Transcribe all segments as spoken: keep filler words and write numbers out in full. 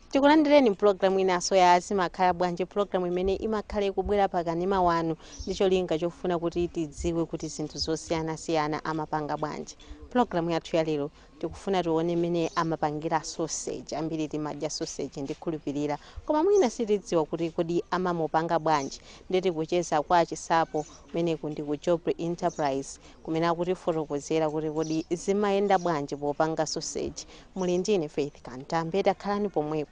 Tikulandireni program inaso ya Zimakhala Bwanji, program imene imakhale kubwera pakanema wanu ndicho linga chofuna kuti tidziwe kuti zinthu zosiyana-siyana amapanga bwanji. Program yathu ya lero tikufuna tione imene amapangira sausage. Ambiri timadya sausage ndikhulupirira, koma mwina sitidziwa kuti kodi amamupanga bwanji. Ndeti kucheza kwa Chisapo mene kundi ku Joble Enterprise kumene akutifotokozera kuti kodi zimayenda bwanji popanga sausage. Muli ndine Faith Kantambe, takhalani pomwepo.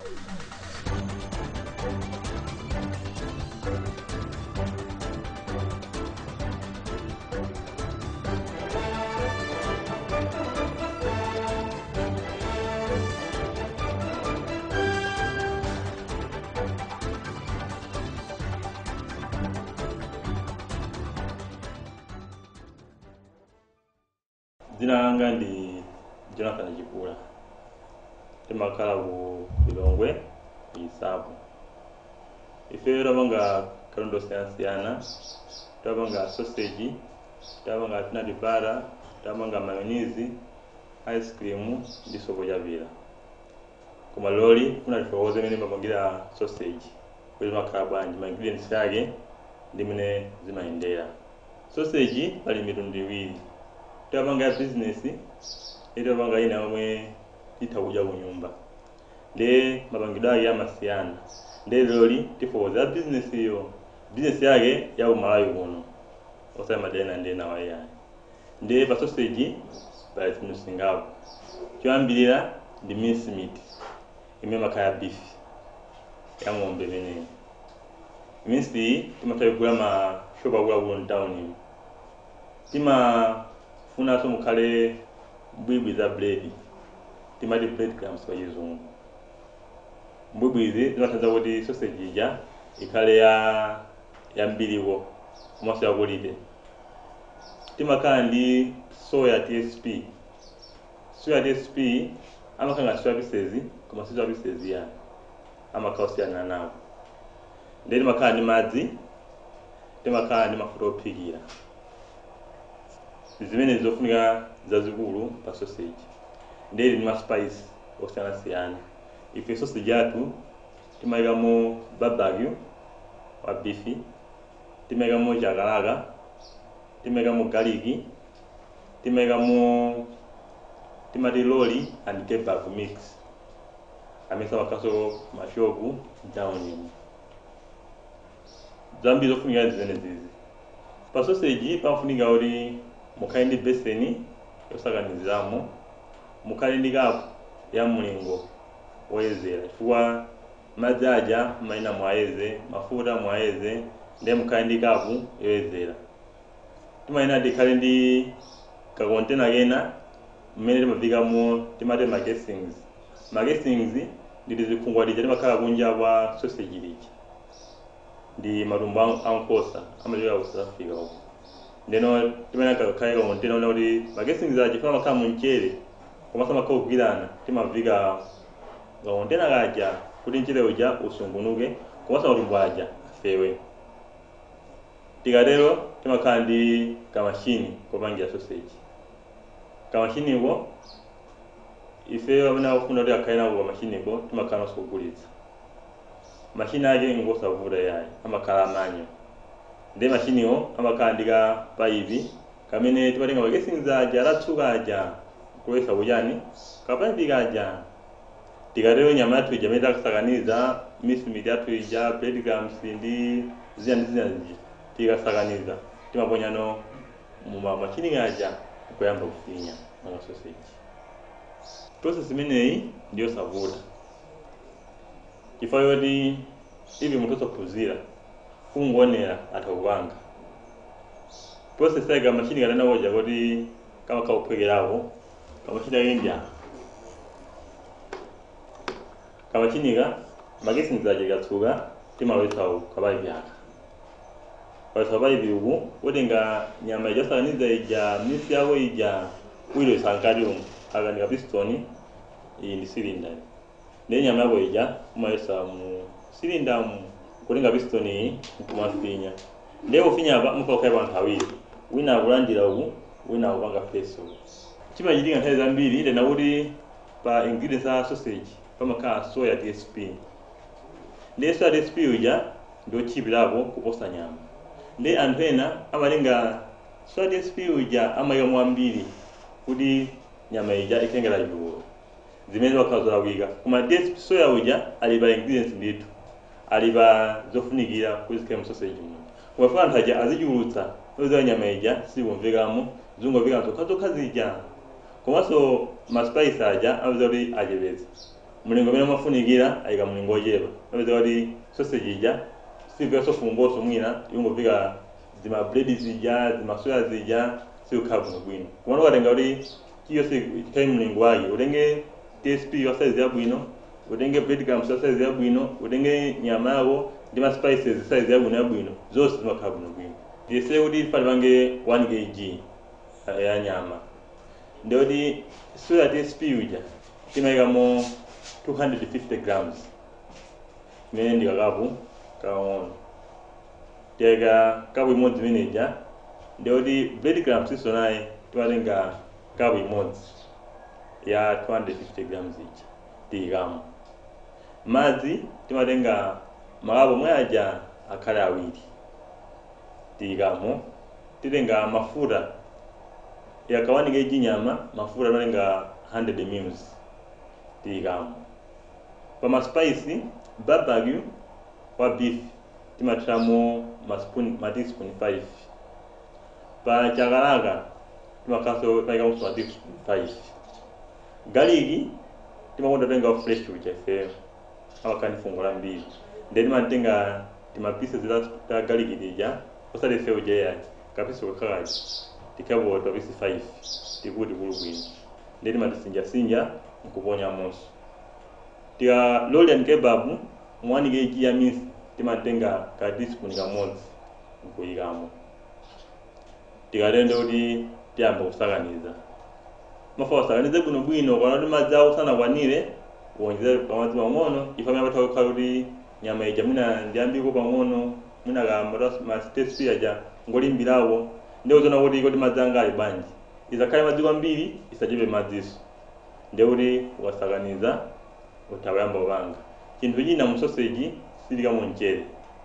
Dzina langa ndi Chipula. Zimakhala ku Lilongwe, Chisapo. Ife tapanga kalundo siyana-siyana, tapanga sausage, tapanga peanut butter, tapanga mayonnaise, ice cream ndi sopo chavira. Koma loli kuna tifotokoze mene mapangira sausage kuti zimakhala bwanji, ma ingredients yake ndi mene zimayendera. Sausage pali mitundu iwiri. Tapanga ya business, ito tapanga ina yomwe titha kudya ku nyumba. Nde mapangidwe ake amasiyana. Nde loli tifotokoza business iyo. Business yake ya umalawi kuno. Osaya madena ndena wa yayi. Nde pa sausage pali zinthu zingapo. Choyambirira ndi mince meat. Imene makhala beef ya ng'ombe imeneyi. Mince iyi timatha kugula ma shop akulu kuno town ino. Timafuna so mukhale mbwibwi za bread. Timati breadcrumbs kwa chizungu. Mbwibwi izi zimathandiza kuti sausage ija ikhale ya yambiriko komanso yakulite. Timakhala ndi soya T S P. Soya T S P amakhala ngati soya pieces koma si soya pieces ya amakhala osiyana nawo. Ndi timakhala ndi madzi, timakhala ndi mafuta ophikira. Zimene zofunika zazikulu pa sausage. Ndi ndi ma spice osiyana-siyana. Ife sausage yathu timayikamo barbecue wa beef, timayikamo chakalaka, timayikamo garlic, timayikamo timati loli and kebab mix. Amesa makaso mashopu down ino. Zambi zofunika zimene zizi. Pa sausage pafunika kuti mukhale ndi beseni yosakaniziramo, mukhale ndi kapu ya mlingo woyezera. Chifukwa madzi aja mayina mwayeze, mafuta mwayeze, ndi mukhale ndi kapu yoyezera. Timayina tikhale ndi ka container kena mmene timavikamo timati ma casings. Ma casings ndi zikhungwa tija timakhala kunja kwa sausage lija. Ndi matumbo a nkhosa amachoka ku South Africa uko. Ndeno timayina kakhale ka container ona kuti ma casings aja funa makhala mu mchere komanso makhala kugwirana timavika ka container kaja kuti mchere uja usungunuke komanso matumbo aja afewe. Tikatero timakhala ndi kamashini kopangira sausage. Kamashini ko ife abana bafuna kuti akhale nako kamashini ko timakhala naso kugulitsa. Mashini ake ngosavuta yayi amakhala amanyo. Ndi mashini yo amakhala ndi ka pipe kamene timatenga ma casings aja atatsuka aja kulowesa kujani kapaipi kaja. Tikatero nyama yathu ija imene takusakaniza, mince meat yathu ija, breadcrumbs ndi zina ndi zina zija tikasakaniza timaponyano mu mashini aja kuyamba kufinya ma sausage. Process imeneyi ndiyo savuta. Chifukwa choti ivi munthu osaphunzira kungonera atakupanga. Process yake mashini katana koja kuti kama kauphwekerapo kamashini ake ndya. Kamashini ka magesi nzaje gatsuka timawetsa ukabaipi aka. Kwa sababu uku utenga nyama ija sakaniza ija mince yako ija uilo sankari umu akanika piston iyi ndi cylinder. Ndi nyama yako ija umayesa mu cylinder mu kulinga piston iyi kumafinya. Ndi kufinya apa mukakhala pa nthawiri. Wina akulandira uku, wina akupanga peso. Chimachitika nthawi zambiri ite nakuti pa ingredients za sausage pamakhala soya T S P. Ndi soya T S P uja ndio chipirapo kuposa nyama. Ndi anthu ena amalinga soya T S P uja amayika mwambiri kuti nyama ija ikengera yulo. Zimene wakazolawika. Koma T S P soya uja aliba ingredients ndithu. Aliba zofunikira kuzikira mu sausage muno. Kwa mfano haja azijulutsa oza nyama ija sikumvikamo zungovika zokhazo zija. Komanso ma spice aja abazali ajebeza. Mulingo mene mafunikira ayika mulingo ojeba. Abazali sausage ija sivyo so fumboso mwina yungovika zima bread zija zima soya zija sikukhabu bwino. Komano watenga uli kiyo si kai mulingo wake utenge T S P yo size ya bwino, utenge bread crumbs yo size ya bwino, utenge nyama yako ndi ma spices size ya bwino bwino zose zimakhabu bwino. Yese udi pali bange one kilogram ya nyama. Ndio di soya T S P uja timayika mo two hundred fifty grams. Mene ndi kakapu kaono. Tega kapu imodzi meneja. Ndio di bread crumbs iso naye twalenga kapu imodzi ya two hundred fifty grams each. Tigamo. Madzi timatenga malapo mwaja akhala awiri. Tigamo. Tilenga mafuta ya kawanike jinyama mafuta nalenga one hundred milliliters. Tigamo. Pa spice barbecue wa beef timatramo ma spoon ma teaspoon five. Pa chakalaka timakaso taika ma teaspoon five. Garlic timakonda tenga fresh uja fe awakani fungula mbili. Then mantenga tima pieces za garlic dija osale fe uja ya kapisa ukakaji tikabo to bisi five tikudi bulubwini. Then matisinja sinja nkuponya moso. Tia lolian kebab mwani geji ya miss timatenga ka teaspoon kamodzi nkuyikamo. Tikalende udi tiyamba kusaganiza. Mafosa kaneze kuno bwino kwa mazawo sana kwanire wongeza pamadzi mamono ifamya batho kalori nyama ija muna ndiambiko pamono muna ga ma steps yaja ngolimbirawo ndio zona kuti kuti madzanga ali banji izakhala madzi kwambiri isajibe madziso ndio kuti wasakaniza utawamba banga chinthu china mu sausage silika mu mchere.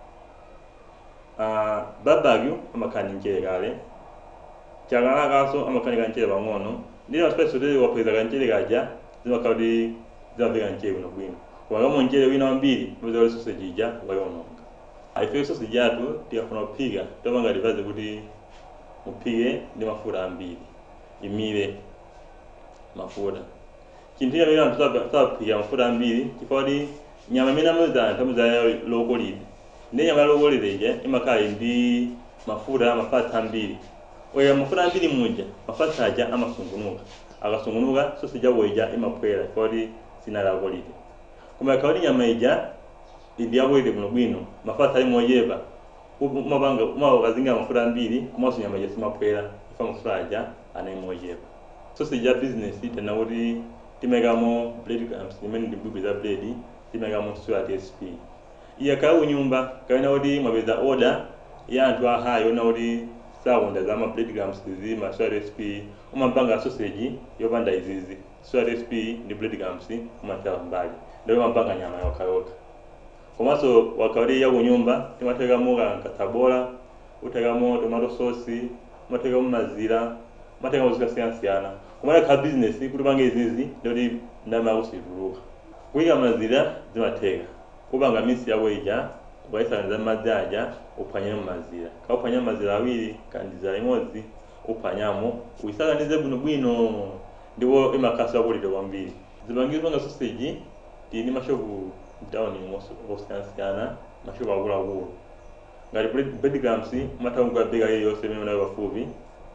Ah barbecue amakhani mchere kale chakalaka so amakhani mchere pang'ono. Ndiyo spice ule wapeza kanjele kaja zimakadi zabega nje kuno bwino. Kwa monjele wina wambiri muzole sausage ija wayononga. Aife sausage yatu tiyafuna kupiga tobanga livaze kuti mupige ndi mafuta ambiri. Imire mafuta. Kintu ya mina mtaba tapiga mafuta ambiri kifadi nyama mina muza tamuza logo lead. Ndi nyama logo lead ije imakai ndi mafuta mafata ambiri. Oya mafuta ambiri muja mafata aja amasungunuka akasungunuka sausage weja imapwera kodi sinala golide kuma kawali nyama ija indiya golide kuno bwino mafata ali moyeba mabanga mawo kazinga mafuta ambiri kuma nyama ija simapwera ifa mafuta aja ana moyeba. Sausage business tena uri timegamo bread crumbs imene ndi bubu za bread timegamo soya T S P iya kawo nyumba kaina uri mabeza order ya anthu ahayo na uri saunda zama bread crumbs zima soya T S P umambanga sausage yopanda izizi soya T S P ndi bread crumbs umatala mbali ndio mambanga nyama yokayoka. Komanso wakawali ya kunyumba timateka moga nkatabola utekamo tomato sauce mateka mazira mateka uzikasiana kumala ka business kuti bange izizi ndio ndama usivuluka kuiga mazira zimateka kubanga misi yawo ija waisaniza madzaja upanyamo mazira ka upanya mazira awiri kandiza imodzi upanyamo uisakanize buno bwino ndiwo imakasa kulito kwambiri. Zibangizwa nga sausage tini mashovu down moso osansiana mashovu agula agula ngati bread crumbs matangwa bega yose meme nayo bafubi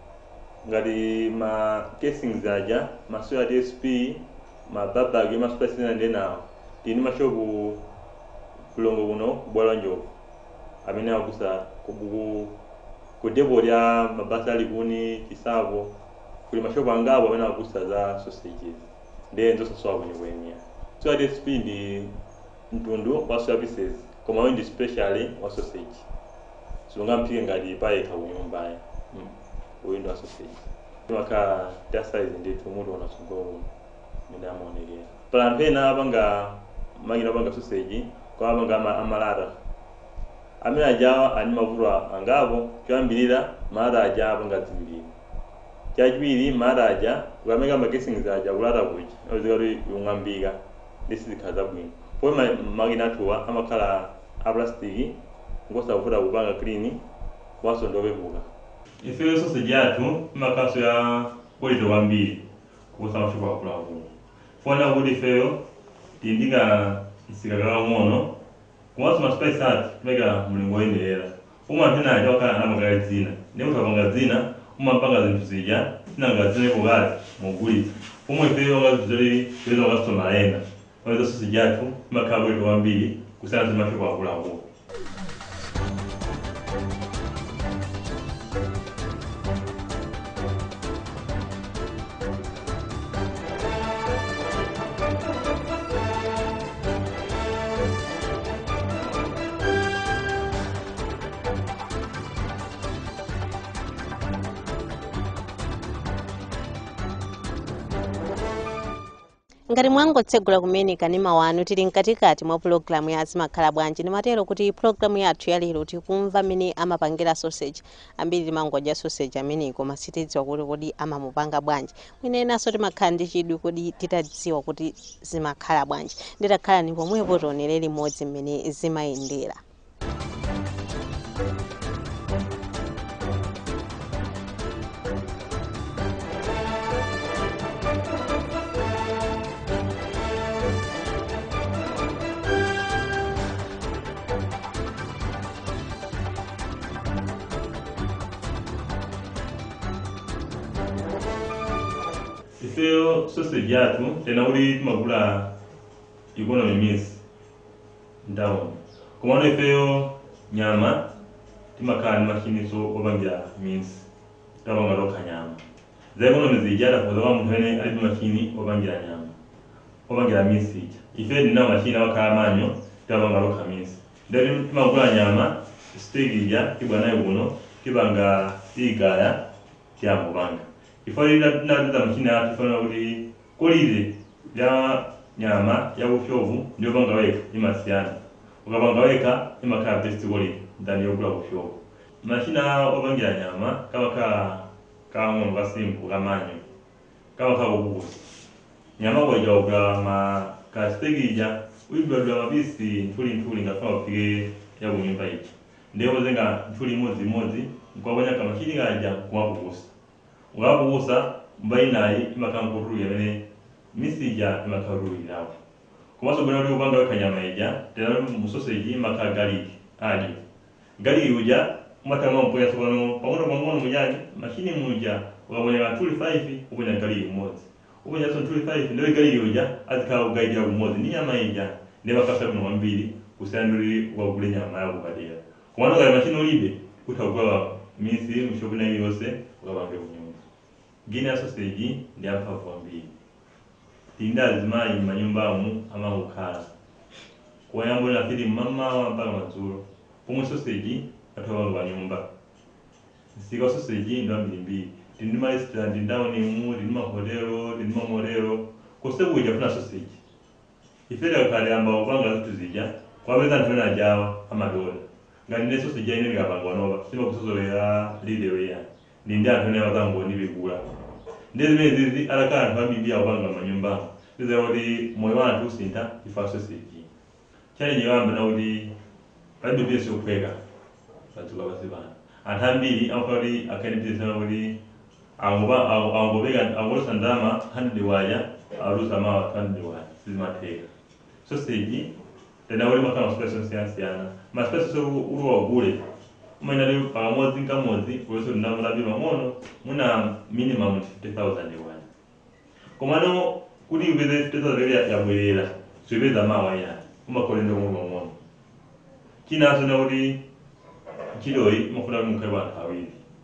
ngati ma casings aja masoya T S P ma barbecue ma spices ndena tini mashovu kulongo kuno bwala njovu amene akusa kubuku kudebo lya mabasali kuni Chisapo kuli mashovu angabo amene akusa za sausages ndiye nzo soswa kwenye kwenye. Soya T S P ndi mtundu wa services koma wendi specially wa sausage sunga mpike ngati paye ka kunyumba ya mm. Wendi wa sausage maka ta size ndi tumudu wana sungo mina monelea. palampena abanga mangina abanga sausage kwa abanga ama, amalata amene ajawa ali mavulwa angabo choyambirira malata aja abanga zimbiri chachiwiri malata aja ukameka makesingiza aja kulata kuja ozikati yung'ambika lisizikhaza bwino pomwe makina athuwa amakhala a plastic ngosavuta kupanga clean waso ndopepuka ife sausage yathu imakaso ya quality kwambiri kukosa mashupa akuluakulu fona kuti ifeyo tiyindika isikakala ng'ono kumaso maspice ati timeka mulingo woyenderera umwe anthu aja wakhala anapanga dzina ndipo utapanga dzina umapanga zinthu zija tinanga dzina ikokati mogulitsa umwe ifeyo wangazizoli kuweza wakasitoma ena waweza sausage yathu imakhala quality kwambiri kusiyana mashupa akuluakulu. ngati mwangotsegula kumene kanema wanu tili mkatikati mwa pulogalamu ya Zimakhala Bwanji ndimatero kuti pulogalamu yathu ya lero tikumva amene amapangira sausage ambiri timangodya sausage amene koma sitidziwa kuti kodi amamupanga bwanji mwinenanso timakhala ndi chidwi kodi titadziwa kuti zimakhala bwanji nditakhala ni pomwepo tionere limodzi mmene zimayendera. Ifeyo sausage yathu tena uli timagula economy means down komano ifeyo nyama timakhala ndi machine so opangira means tapanga tokha nyama za economy zija tafoza kwa munthu ene ali ndi machine opangira nyama opangira means ija ife ndina machine wakhala manyo tapanga tokha means ndati timagula nyama steak ija tibwa nayo kuno tipanga tigaya tiyambopanga ifali na machine ati fana kuti kolire ya nyama ya ufyovu ndio panga weka imasiyana ukapanga weka imakhala best quality ndani yokula ufyovu machine opangira nyama kama ka kama ngasimple kamanyo kama ka ubusi nyama kwa jauka ma ka steak ija uibadwa mabisi ntuli ntuli ngafaa upige ya kunyumba ichi ndio zenga ntuli mozi mozi kwa kwenye kama machine gaja kwa kubusi ukabuusa mbainayi imakankururu yamene misija imakaruru yawo kumaso bwana uli upanga weka nyama ija tena musausage imakhala garlic ali garlic uja umatama mpoya sokono pamono pamono mujani machine muja ukabonya tuli five ubonya garlic mozi ubonya so tuli five ndio garlic uja azikhala ugaidi ya mozi ni nyama ija ndio bakasa kuno mbili kusanduri wakule nyama yako kadira kumano kale machine ulibe utagwa misi mshobuna yose ukabange kunyuma gina sausage ndi ampavu ambiri tinda zimayi manyumbamu ama kukhala kwayambo na fili mama mpaka madzulo pomwe sausage athawa kwa nyumba sika sausage ndo ambiri mbiri tindi ma restaurant ndawoni mu tindi ma hotelo tindi ma morelo kose kuja kuna sausage ifeda kale amba upanga zitu zija kwabeza ntona jawa amadola ngani ne sausage ine ngapangwa noba sima kusozolera lidewe ya ndi anthu wazango ndibigula ndezi zizi alakana family ya ubanga manyumba ndize wali moyo wantu usinta ifa sausage challenge yamba na uli bado bisi ukweka satula basibana antambiri amfari akanibize sana wali angoba angobega angosa ndama handi waya arusa ma handi waya sizimateka sausage tena wali makama special science yana ma special uruwa gule mwana leo pamozi nkamozi kuweso ndamula biba mono muna minimum fifty thousand yuan komano kuli ubeze fifty thousand ya bwela swebeza mawa ya kuma kolendo mu mono kina so na uri kidoi mukula mu kai ba tawili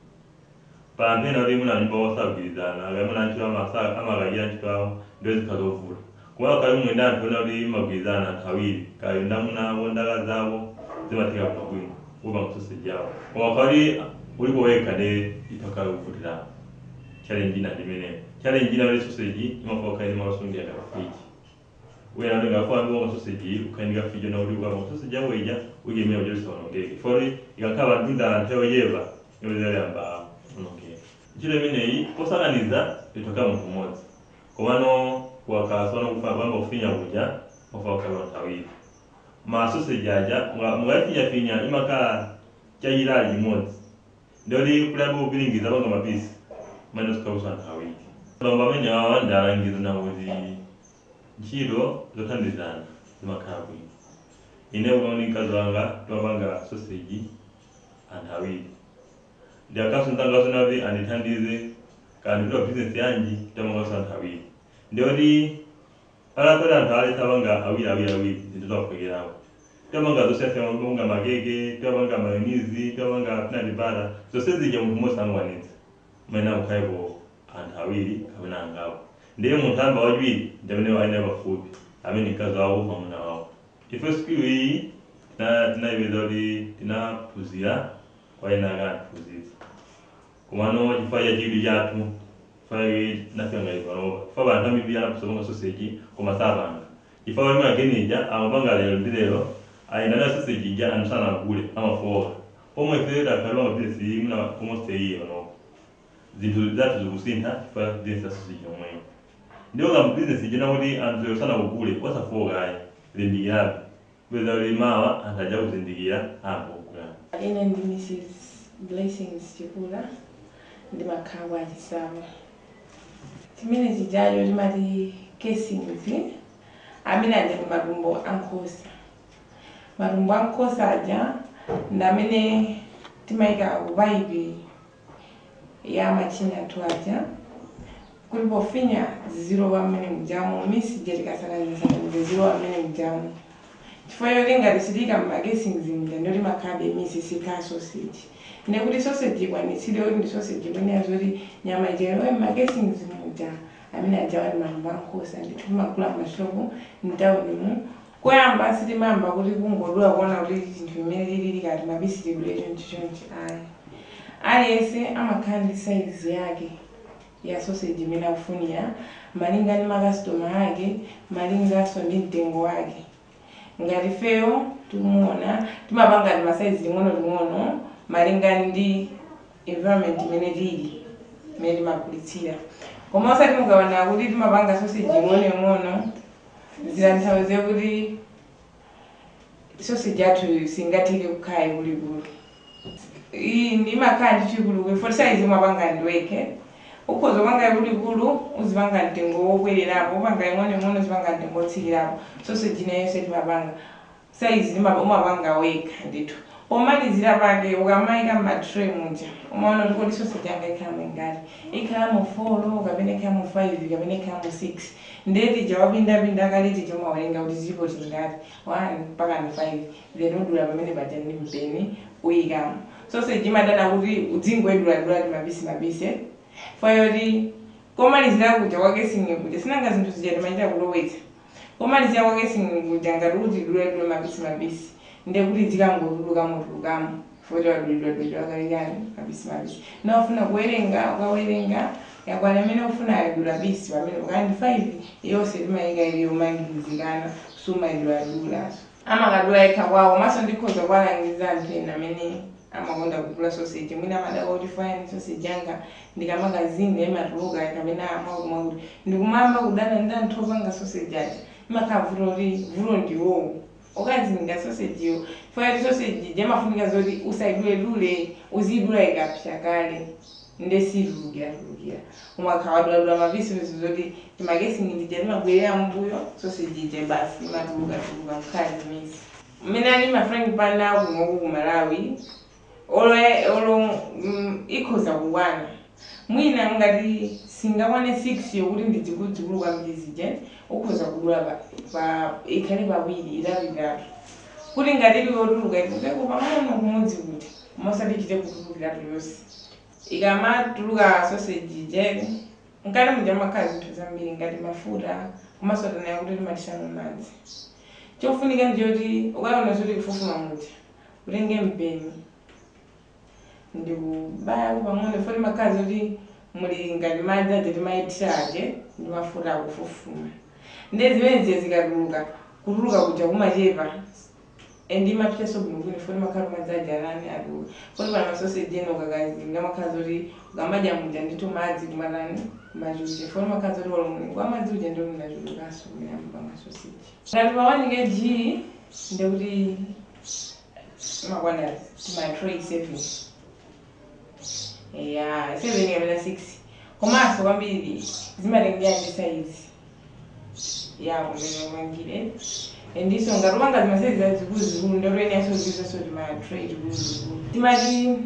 pa mpena uri muna nimba wasa bwizana ga muna ntwa masa ama ga ya ntwa ndezi kazovula kwa kali mu ndana tona uri mabwizana tawili kayo ndamuna wondaga zabo zibateka kwini uba sausage yawo wakari uliko weka de itaka ufutira challenge na dimene challenge na sausage imafoka ni masungi ya rafiki wera nga kwa ngo sausage ukandika fijo na uli kwa sausage yawe ija uje meo josi wanongeke fori ikakaba ndunda nteo yeva yozele amba unongeke jile mine hii kosanganiza itoka mtu mmoja kwa wano kwa kaswana kufa bamba ufinya uja ofa wakaba ntawili ma sausage aja mga finya finya imaka chayira jimozi ndio li kulabu bilingiza banga mapisi maana tukausa ntawili bamba menya wanda ngizo na uzi Chiro zotandizana Zimakhala ine unaoni kazanga twabanga sausage antawili ndia kasundanga sonavi anitandize kandi ndo business yanji tamanga santawili ndio di ala tola ntale tabanga awili awili awili ndo kwegerawo tamanga zose tamanga magege tamanga mayonizi tamanga peanut butter zose zije mu mosa ngwanitse mena ukaibo antawili kabana ngabo ndiye muntamba wajwi ndabone waine bafubi ameni kazawo hamuna wao ifo skiwi na tunaibedori tunapuzira waina gani puziza kumano jifaya jibi yatu fai nafyanga ibaro fa bantu mibya na kusonga sausage kuma sabanga ifa wali mageni ja amabanga lero ndero aina na sausage ja anasana gule ama foga omwe fera kalwa bisi mna como sei no zintu zatu zukusinta fa desa sausage omwe ndio ga business jina wali anzo sana ugule kwa safoga ai lendi yapi weza limawa ataja kuzindigia hapo kwa ine ndi Missus Blessings Chipula ndi makhawa Chisapo timene chijayo limati casings amene ndi marumbo ankhosa marumbo ankhosa aja ndamene timaika vibe ya machina twaja kulipo finya zero wa mene mjamu misi jerika sana sana zero wa mene mjamu chifoyo linga lisidika magassings nda ndoli makabe misi sika sausage ne kuti sausage kwa ni sile ndi sausage bene azori nyama jero magassings muja amina ajawa ni mamba nkosa ndi tuma kula mashobo ndawo nimu kwamba sili mamba kuti kungodwa kuona kuti chinthu chimene lili kati mabisi regulation chonchi ayi aliyese amakhandi size yake ya sausage mina ufunia malinga ni makastoma yake malinga so ndi mtengo wake ngati feo tumuona timapanga ndi masize ling'ono ling'ono malinga ndi environment imene lili imene makulitsira koma osati mukaona kuti timapanga sausage ng'ono ng'ono zilanthawize kuti sausage yathu singatheke kukhaya kulikulu iyi ndi makhandi chikulu for size mapanga ndiweke ukhoza kwanga kulikulu uzivanga mtengo wokwererapo upanga ing'ono ng'ono uzivanga mtengo wotsikirapo sausage nayo seti mapanga size limaba umapanga weka ndithu omalizira pake ukamaika matray muja umaona kuti sausage yanga ikhala ngati ikhala mu four kapena ikhala mu five kapena ikhala mu six ndeti jawapinda pinda kaliti chomawerenga kuti zipo tingati one mpaka ni five then udula pamene paja ndi mpeni uyikamo sausage imadana kuti udzingoyedula-dula ti mabisi mabisi fayoti komalizira kuja kwake singe kuja sinanga zinthu zija timachita kulowetsa komalizira kwake singe kuja ngati kuti dula-dula mabisi mabisi ndekuti dzikangotulukamo tulukamo foti wadulidwa-dulidwa kalikali mabisi mabisi na ufuna kuwerenga ukawerenga yakwana amene ufuna ayidula bisi pamene ukandi five yonse timayika ili umangizikana sumayidula-dula amakadula ikha kwawo maso ndikhoza kwalangiza anthu ena amene amakonda kugula sausage mwina amadaka kuti fine sausage yanga ndikamagazini ematuluka kapena amakumwa kuti ndikumamba kudana ndi anthu opanga sausage aja imakhala vuto kuti vuto ndiwowo ukazinga sausage yo fayoti sausage jamafunika zoti usaidule-dule uzidula ikapsha kale ndesivukira vukira umakawadula mabisi zoti timakesingi ndija timagwerera mbuyo sausage ije basi imatuluka tuluka mkhazi misi mmene ali mafrank pana kumoko ku Malawi olo olo mm, ikhoza kukwana mwina ngati singakwane six yokuti ndidzikudzikulu kwambizije ukhoza kudula pa pa ikhale pawiri itatu itatu kuti ngati liyotuluka ikuteko pang'ono kumudzi kuti mosatichite kutulukiratu yonse ikamatuluka sausage ije nkati muja makhala zinthu zambiri ngati mafuta kumasotana yakuti timatishano madzi chofunika ndiyoti ukaona zoti kufufuma muja utenge mpeni ndikubaya pang'ono foti makhala zoti muli ngati madzi aja timayitiraje ndi mafuta akufufuma ndezi wenze zikatuluka kutuluka kuja kumachepa endi mapita so bwino foni makalo madzajarani adu foni pana masausage eno kakazi ngamakhazi oti ngamaja muja ndito madzi kumalani majuje foni makhazi oti walomulungu amadzi uja ndo ndachulukaso kuyamba masausage ngati pawanike G ndekuti makwana my tray seven yeah seven kapena six komanso kwambiri zimatengera ndi size yawo ndimangire endiso ngarubanga zimasaiza zikuzikulu ndorweni yasoziza so ma tray zikuzikulu timati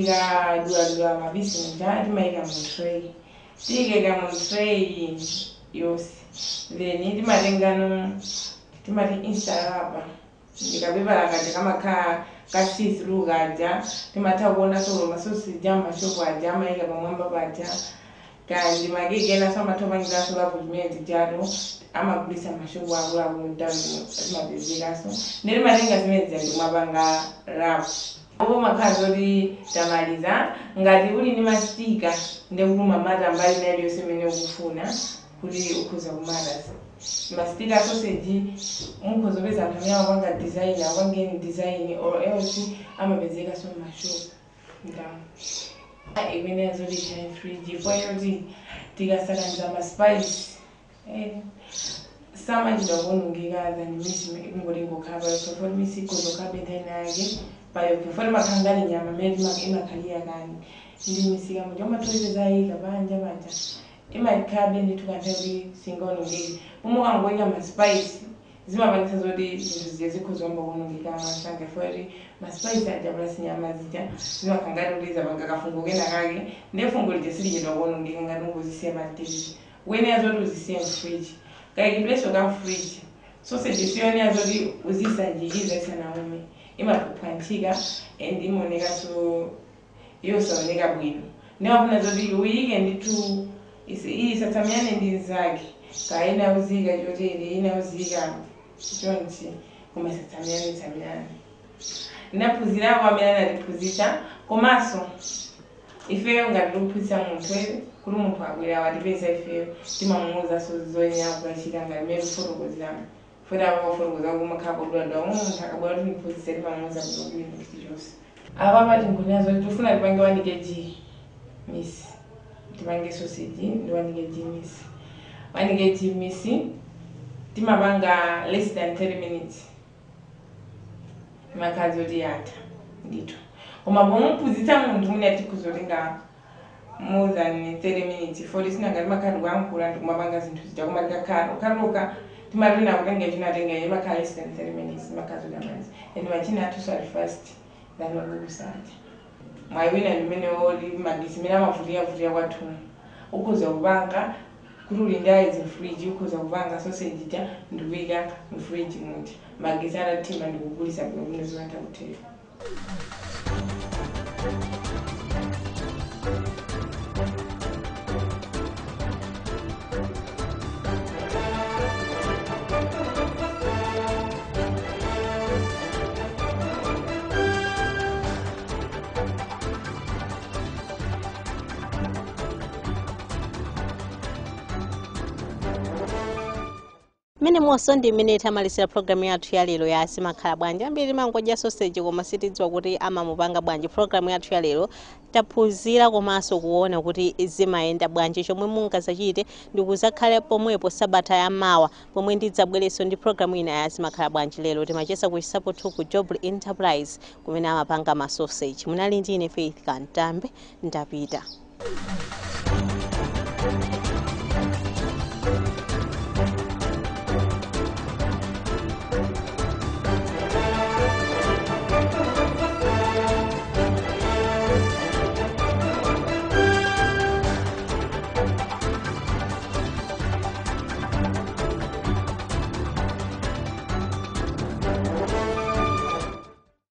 tikadula mabisi nja timaika mu tray tikeka mu tray yose then timatengano timati instalaba ndikabebala kaja kama ka ka see through kaja timata kuona so masausage amashopu aja amaika pamwamba paja kandi magigena sama tobangira so bavulimezi jalo amagulisa mashopu agula kundawo amabezekaso neri malenga zimezi ndi mabanga rap abo makazi oti tamaliza ngati uli ni mastika ndekuluma mata mbali nayo yose mene ukufuna kuli ukuza kumada mastika sausage mukhozo beza ntamya wanga design awangeni design or else amabezeka so mashopu ndawo imene yazodisha fridge foyoti tikasakanza ma spice eh sama ndinobonungika than misi ngori ngokhaba so for misi kozo kabe thenake bayo kufona makhangani nyama medi makimakhalia kani ndi misika mu joma toize zayika banja banja imakhabe nditukanthe singono ngiki umuka ngoyika ma spice zimabangisa zodi zinto ziyezikuzomba kunungika amashange fori ma spice ajabula sinyama zija zimakhangani uliza bangakafunguke nakake nefungu lije silijidwa kunungika ngati ngozisema tv wene yazoti uzisema fridge kaya kibleso ka fridge sausage siyone yazoti uzisanjiliza isana ume imaphanchika and imoneka so yosaoneka bwino newafuna zoti uyike nditu isatsamiyane ndi zake kaina uzika chotele ina uzika chonchi koma isatsamiyane tsamiyane ndapuzira kwamene ndipuzisa komaso ifeyo ngati luphutsa munthu kuli munthu akwera watipeza ifeyo timamuuza so zonya kukachita ngati mmene kufotokozera funa kufotokoza kumakhala kodwadwa munthu akabwera kuti ndiphunzitse timamuuza kuti kuli ndi chonse apa pati nkunazo tifuna tipange wanike G miss tipange sausage ndiwanike G miss wanike G miss timapanga less than thirty minutes makazi oti yata ndito koma bomuphunzitsa munthu mune atikuzolinga more than thirty minutes for this nanga makadu kwankula ndikumapanga zinthu zija koma likakhala ukaluka timalina kutenga chinatenga yemakhala less than thirty minutes makazi lamanzi and machina atusali fast than wakusaja mwaiwina limene oli magisi mena mavulia vulia kwathu ukuza kubanga kurulinda izi fridge ukuza kubanga sausage ja ndubika mu fridge muti magisi anatima ndikugulisa bwe kunezwata kutela Mene mwaso ndi mene tamalisira program yathu ya lero ya Zimakhala bwanji ambiri mangoja sausage koma sitidziwa kuti amamupanga bwanji. Program yathu ya lero taphunzira komanso kuona kuti zimayenda bwanji. Chomwe mungazachite ndi kuzakhale pomwepo sabata ya mawa pomwe ndidzabwereso ndi program ina ya Zimakhala bwanji. Lero timachesa ku Chisapo ku Joble Enterprise kumene amapanga ma sausage. Munali ndi ine Faith Kantambe ndapita.